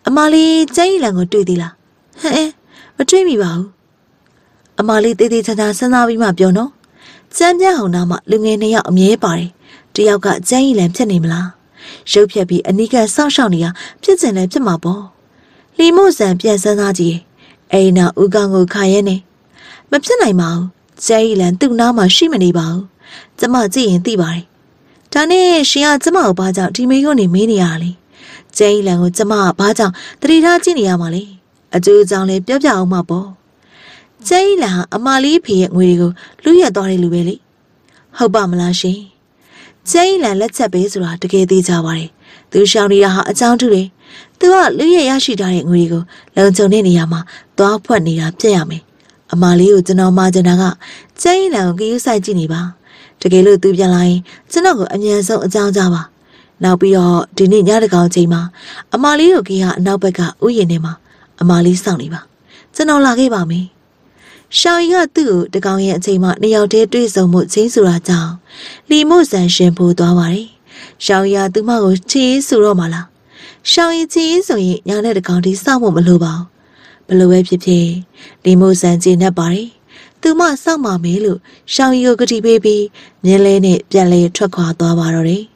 အမလေးကျန်းရီလန်ကိုတွေ့သေးလားဟဲ့မတွေ့မိပါဘူးအမလေးတေးသေးချာချာစဉ်းစားပြီးမှပြောနော်ကျန်းပြဟောင်းသားမှလူငယ်2ယောက်အမြဲပါတယ်တယောက်ကကျန်းရီလန်ဖြစ်နေမလားရုပ်ဖြတ်ပြီးအနီးကစောင့်ရှောက်နေတာဖြစ်စင်လည်းဖြစ်မှာပေါ့လီမို့ဆန်ပြန်စဉ်းစားကြည့်အိမ်နာဦးကောင်ကိုခါရဲနေမဖြစ်နိုင်ပါဘူးကျန်းရီလန်သူ့နားမှာရှိမနေပါဘူးကျမကြည့်ရင်သိပါတယ်ဒါနဲ့ရှင်ကကျမကိုဘာကြောင့်ဒီမေးခွန်းနေမေးနေရလဲကျန်းရီလန်ကိုကျမကဘာကြောင့်တတိထားကြည့်နေရမှာလဲအကျိုးအကြောင်းလည်းပြောပြအောင်မှာပေါ့ကျန်းရီလန်ဟာအမလေးဖေရဲ့ငွေတွေကိုလူရက်သွားတယ်လူပဲလေဟုတ်ပါမလားရှင်ကျန်းရီလန်လက်ချက်ပဲဆိုတာတကယ်သိကြပါတယ်သူရှောင်းနေတာဟာအကြောင်းတူတယ်သူကလူရက်ရရှိထားတဲ့ငွေတွေကိုလုံခြုံတဲ့နေရာမှာသွားဖွက်နေတာပြည့်ရမယ်အမလေးကိုကျွန်တော်မှာကျန်တာကကျန်းရီလန်ကိုကြည့်ဆိုင်ကြည့်နေပါတကယ်လို့သူပြန်လာရင်ကျွန်တော်ကိုအမြန်ဆုံးအကြောင်းကြားပါနောက်ပြီးတော့ဒီနေ့ညတကောင်ချိန်မှာအမလေးတို့ကအနောက်ဘက်ကဥယျာဉ်ထဲမှာအမလေးစောင့်နေပါကျွန်တော်လာခဲ့ပါမယ်ရှောင်းရီကသူ့ကိုတကောင်ရဲ့အချိန်မှာ2ယောက်တည်းတွေ့ဆုံမှုချင်းဆိုတာကြောင့်လီမို့ဆန်ရှင်ပို့သွားပါတယ်ရှောင်းရီကသူ့မကိုချီးဆိုတော့မှလားရှောင်းရီချီးဆိုရင်ညာနဲ့တကောင်ဒီစောင့်ဖို့မလိုပါဘူးဘလို့ပဲဖြစ်ဖြစ်လီမို့ဆန်ကျင်းနေပါတယ်သူမစောင့်ပါမယ်လို့ရှောင်းရီကိုကတိပေးပြီးမြင်းလဲနဲ့ပြန်လဲထွက်ခွာသွားပါတော့တယ်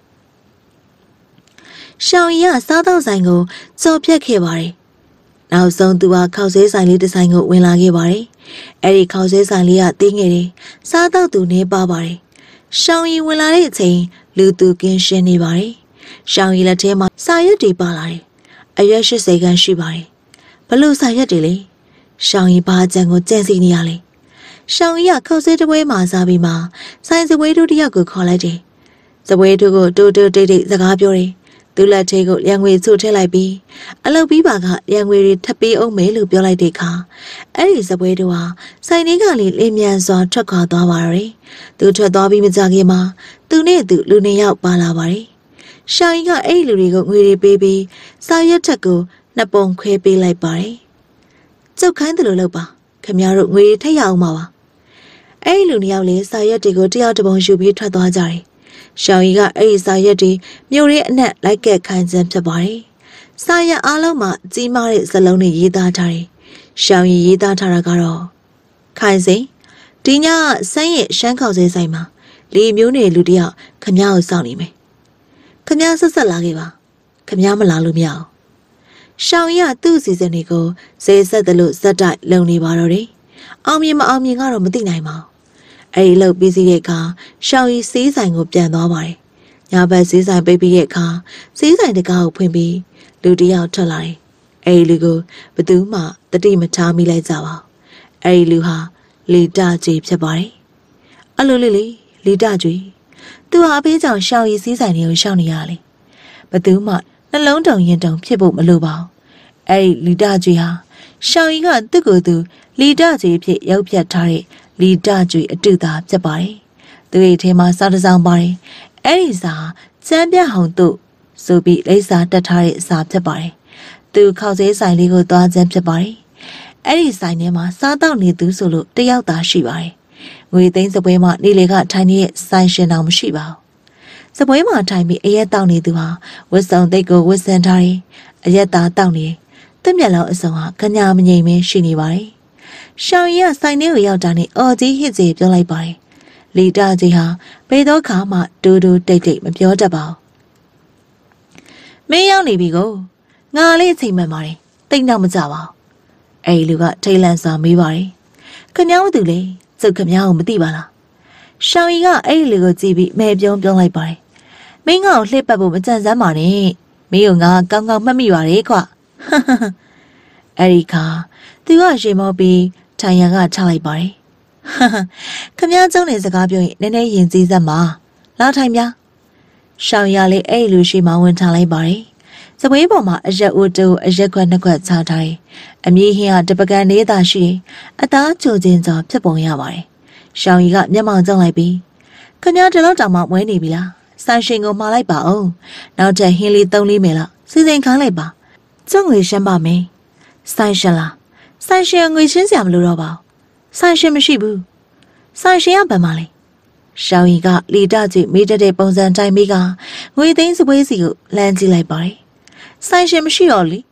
ရှောင်းရီကစားတော့ဆိုင်ကိုကြော်ပြက်ခဲ့ပါတယ်နောက်ဆုံးသူကခောက်ဆဲဆိုင်လေးတစ်ဆိုင်ကိုဝင်လာခဲ့ပါတယ်အဲ့ဒီခောက်ဆဲဆိုင်လေးကတင်းငယ်တယ်စားတော့သူနေပါပါတယ်ရှောင်းရီဝင်လာတဲ့အချိန်လူသူကင်းရှင်းနေပါတယ်ရှောင်းရီလက်ထဲမှာစာရွက်တွေပါလာတယ်အရွက်80ခန်းရှိပါတယ်ဘလို့စာရွက်တွေလဲရှောင်းရီဘာကြံကိုကြံစီနေရလဲရှောင်းရီကခောက်ဆဲတပွဲမှာစားပြီးမှဆိုင်စပွဲတို့တယောက်ကိုခေါ်လိုက်တယ်စပွဲတို့ကိုတိုးတိုးတိတ်တိတ်စကားပြောတယ်သူလက်ထဲကိုလျံငွေစုထည့်လိုက်ပြီးအလုပ်ပြီးပါကလျံငွေတွေထပ်ပေးအောင်မယ်လို့ပြောလိုက်တဲ့အခါအဲ့ဒီစပွဲတို့ဟာဆိုင်လေးကလေးလင်းမြန်စွာထွက်ခွာသွားပါတော့တယ်သူထွက်သွားပြီးမကြခင်မှာသူနဲ့သူလူ2ယောက်ပါလာပါတယ်ရှောင်းကြီးကအဲ့ဒီလူတွေကိုငွေတွေပေးပြီးစာရွက်ထက်ကို2ပုံခွဲပေးလိုက်ပါတယ်ကျုပ်ခိုင်းတယ်လို့လုပ်ပါခင်ဗျားတို့ငွေထည့်ရအောင်ပါအဲ့ဒီလူ2ယောက်လည်းစာရွက်တွေကိုတယောက်တစ်ပုံယူပြီးထွက်သွားကြတယ်ရှောင်းရီကအဲ့ဒီစာရွက်တွေမြို့ရဲအနက်လိုက်ကက်ခိုင်းခြင်းဖြစ်ပါတယ်။စာရွက်အားလုံးမှာကြီးမားတဲ့စလုံးတွေရေးသားထားတယ်။ရှောင်းရီရေးသားထားတာကတော့ခိုင်စိန်ဒီညဆန်းရဲ့ရှမ်းခေါက်စဲဆိုင်မှာလေမျိုးနေလူတယောက်ခမ ्या ကိုစောင့်နေမယ်။ခမ ्या ဆက်ဆက်လာခဲ့ပါ။ခမ ्या မလာလို့မရအောင်။ရှောင်းရီကသူ့စီစဉ်တွေကိုဇေဆက်တယ်လို့ဇက်တိုက်လုံနေပါတော့တယ်။အောင်မြင်မအောင်မြင်ကတော့မသိနိုင်ပါဘူး။အဲ့ဒီလောက်ပြီးစီးတဲ့အခါရှောင်းရီစေးဆိုင်ကိုပြန်သွားပါတယ်။ညာဘက်စေးဆိုင်ပိတ်ပြီးတဲ့အခါစေးဆိုင်တကားကိုဖွင့်ပြီးလူတယောက်ထွက်လာတယ်။အဲ့ဒီလူကိုဘသူမှတတိမထားမိလိုက်ကြပါဘူး။အဲ့ဒီလူဟာလီတာကြီးဖြစ်ပါတယ်။အလိုလေးလီတာကြီးသူဟာအဖေးကြောင့်ရှောင်းရီစေးဆိုင်တွေကိုရှောင်နေရလေ။ဘသူမှနှလုံးတုံရင်တုံဖြစ်ဖို့မလိုပါဘူး။အဲ့ဒီလီတာကြီးဟာရှောင်းရီကသူ့ကိုယ်သူလီတာကြီးဖြစ်ရောက်ပြတ်ထားတဲ့လီတာကျွေအတူသားဖြစ်ပါတယ်။သူ့ရဲ့ထဲမှာစားတစ်စောင်းပါတယ်။အဲ့ဒီစာကျန်းပြဟောင်းတို့ဆိုပြီးလိပ်စာတက်ထားတဲ့စာဖြစ်ပါတယ်။သူခောက်ဆဲဆိုင်လေးကိုသွားခြင်းဖြစ်ပါတယ်။အဲ့ဒီဆိုင်ထဲမှာစားတော့နေသူဆိုလို့တယောက်သားရှိပါတယ်။ငွေသိန်းစပွဲမှာနေလေကထိုင်နေတဲ့ဆိုင်ရှင်တော်မရှိပါဘူး။စပွဲမှာထိုင်ပြီးအရက်တောက်နေသူဟာဝတ်စုံသိတ်ကိုဝတ်ဆင်ထားတယ်။အရက်သားတောက်နေသူ့မျက်လုံးအစုံဟာကညာမငြိမ်မင်းရှိနေပါတယ်။ရှောင်းရီကဆိုင်ထဲကိုရောက်တာနဲ့အော်ကြီးဟစ်စီပြောလိုက်ပါတယ်။လီတာကြီးဟာဘယ်တော့ခါမှတူတူတိတ်တိတ်မပြောတတ်ပါဘူး။မင်းရောက်နေပြီကိုငါလေးအချိန်မှန်ပါတယ်။တိတ်တော့မကြပါဘူး။အဲ့ဒီလူကထိတ်လန့်စွာမေးပါတယ်။ခမောင်းသူလေစုပ်ခမောင်းကိုမသိပါလား။ရှောင်းရီကအဲ့ဒီလူကိုကြည့်ပြီးမဲပြုံးပြောလိုက်ပါတယ်။မင်းငါ့ကိုလှည့်ပတ်ဖို့မကြံစမ်းပါနဲ့။မင်းကငါကောင်းကောင်းမှတ်မိပါတယ်ကွ။အဲ့ဒီခါသူကရေမောပြီးထိုင်ရန်ကချလိုက်ပါတယ်ခမည်းကျုံးနေစကားပြောရင်နည်းနည်းရင်စည်းစက်မှာလာထိုင်ပြရှောင်းရလေးအဲ့လူရှိမှဝင်ထားလိုက်ပါတယ်စပွဲပေါ်မှာအရက်အိုတိုအရက်ခွက်နှစ်ခွက်ချထားတယ်အမြင့်ဟင်းကတပကံလေးသာရှိအသားချိုချင်းစွာဖြစ်ပုံရပါတယ်ရှောင်းရီကမျက်မှောင်ကျုံလိုက်ပြီးခမည်းတလောက်တောင်မှမွေးနေပြီလားဆိုင်ရှင်ကိုမှားလိုက်ပါအောင်နောက်ထပ်ဟင်းလေး3လေးမယ်လားစီစဉ်ခိုင်းလိုက်ပါကျုံငွေရှင်းပါမယ်ဆိုင်ရှင်လားဆိုင်ရှင်ငွေရှင်းစရာမလိုတော့ပါဘူးဆိုင်ရှင်မရှိဘူးဆိုင်ရှင်ကဘယ်မှာလဲရှောင်းရီကလီတာကြီးမိတက်တဲ့ပုံစံတိုင်းမိကငွေသိန်းစပွဲစီကိုလမ်းကြည့်လိုက်ပါတယ်ဆိုင်ရှင်မရှိတော့လေ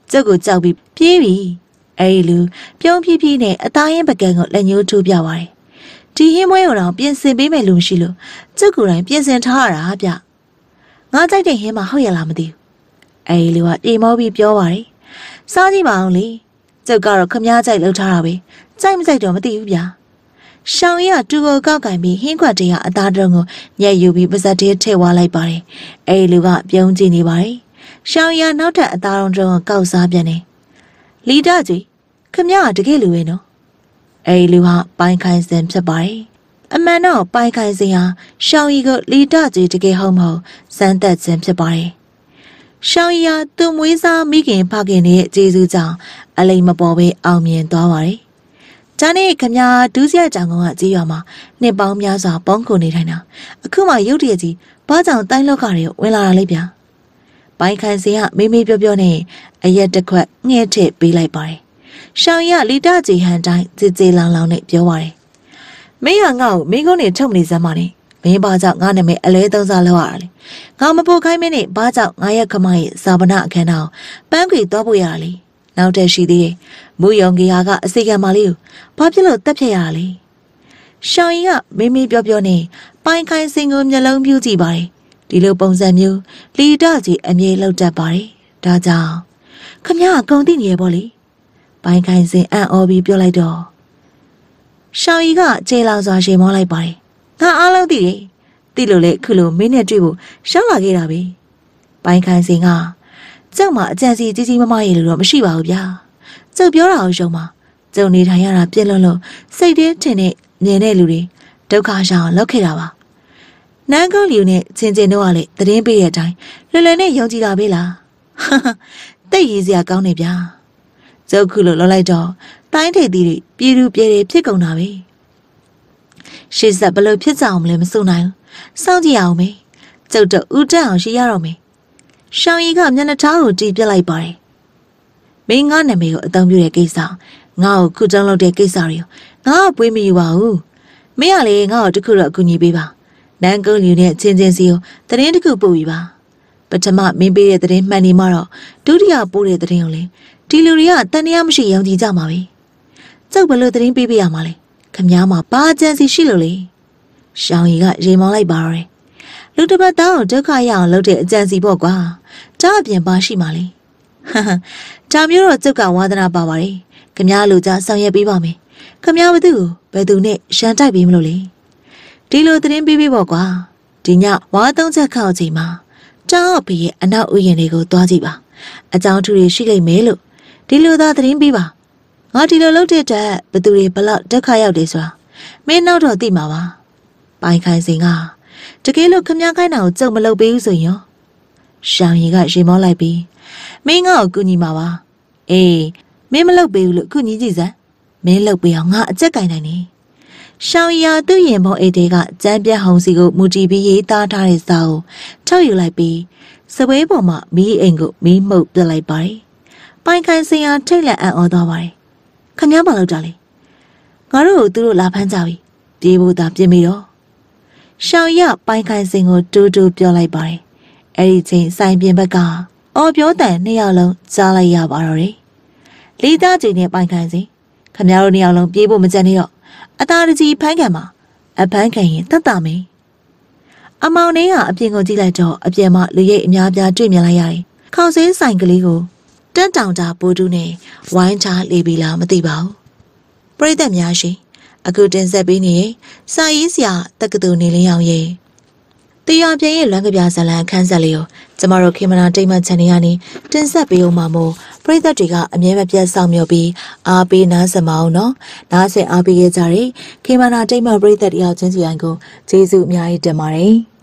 这个照比ပြေ比，哎路标皮皮呢，大眼不干个来牛抽表哇！这些没有人变身被没弄死了，这个人变身差了表。我在这些嘛好也那么的，哎路啊，这毛病表哇嘞，啥地方哩？这个人看伢在楼差了呗，在没在这么的表？上呀，这个搞改变，很快这样大着我，也有比不是这车话来吧嘞，哎路啊，标准的吧嘞，上呀，脑袋大着这搞啥边呢？李大嘴，看伢这个路呢？哎路啊，白看身不白，俺那白看身呀，上一个李大嘴这个好不好？三代身不白。上呀，都没啥没给拍给你，这就讲，阿来么宝贝后面多话嘞。咱呢，看伢都是讲我这样嘛，你帮伢啥帮过你看呢？可嘛有点子，把张带了家里为哪里边？白看身呀，美美标标呢，哎呀这块眼车背来白。上呀，李大嘴还在这浪浪的标话嘞。没有我，没个你冲你什么呢？没把着我那没来到啥了话嘞？我们不开门呢，把着我也可买啥不拿看到，半个多不要嘞。然后这是的，不用给阿个谁干嘛了？把皮了打皮呀嘞。上呀，美美标标呢，白看身我们老标记吧嘞。第六帮三苗，李大嘴俺们老杂吧嘞。大家，看伢讲的你不嘞？白看身按奥比标来着。上一个这老早些毛来吧嘞。他阿老的嘞，第六嘞去了明年追捕，上哪给他呗？白看身啊！这嘛，暂时自己妈妈也了，没事吧？呀，这表了好笑嘛？这你看呀，变了，谁的真的年年路的都看上老开了吧？南港流呢，真正的话嘞，特点别也在，来呢用几大杯啦，哈哈，第一次也讲那边，这去了老来着，大天地里，比如别的别讲那呗。实在不了，别找我们来么送来，上级要没，走着乌镇是要了没？上一个我们的茶壶这边来吧嘞，没俺那没有当表的介绍，我苦张老的介绍了，我不没有啊哦，没有嘞，我这去了过年呗吧，南港流呢真正是有，但是这个不会吧？不他妈没别的人买你妈了，都得要不的的人嘞，这流里啊，但你也不是用的咋嘛呗？走不了的人别呀嘛嘞。看伢嘛，把真是死了嘞！上一个人忙来包嘞，老头把刀这个样，老头真是不挂，这边把戏嘛嘞，哈哈，这边了这个我的那包嘞，看伢老家商业背包没？看伢不都呢，山寨背了嘞，这老头人背不挂，这伢我当在靠近嘛，这边俺那屋檐那个多几吧，张处理是个没了，这老头人背吧。我这老姐姐不都是不老这开要的说，没闹着地嘛哇，白看心啊，这个路看伢开闹怎么老表说哟？上一个是毛来比，没我过你嘛哇，哎，没么老表了过你几阵，没老表我这个呢呢，上一个都眼旁一这个这边红色个木质笔打他的时候，超有来比，是为什么没一个没毛不来白？白看心啊，这来按我到白。看伢把老家嘞，我都都拉盘早的，别不打别没有。上一白看生活周表来白，而且三边不加，我表弟你要弄咋来也罢了嘞。李大嘴呢白看生，看伢你要弄别不么真的哟，打的自己盘干嘛？盘看人他打没？毛你啊，边个进来着？边嘛绿叶伢边追面来呀嘞，靠谁三个哩个？真长着不住呢，晚茶里边了么对吧？不然怎么样是？阿哥真是比你，啥意思啊？这个都你领养耶？对呀，便宜两个表上来看下了，怎么说开门那这么成年呢？真是比我麻木，不然这个面外边上面比阿比那什么呢？那是阿比的家里，开门那这么不然要真是样个，这就面一点嘛嘞。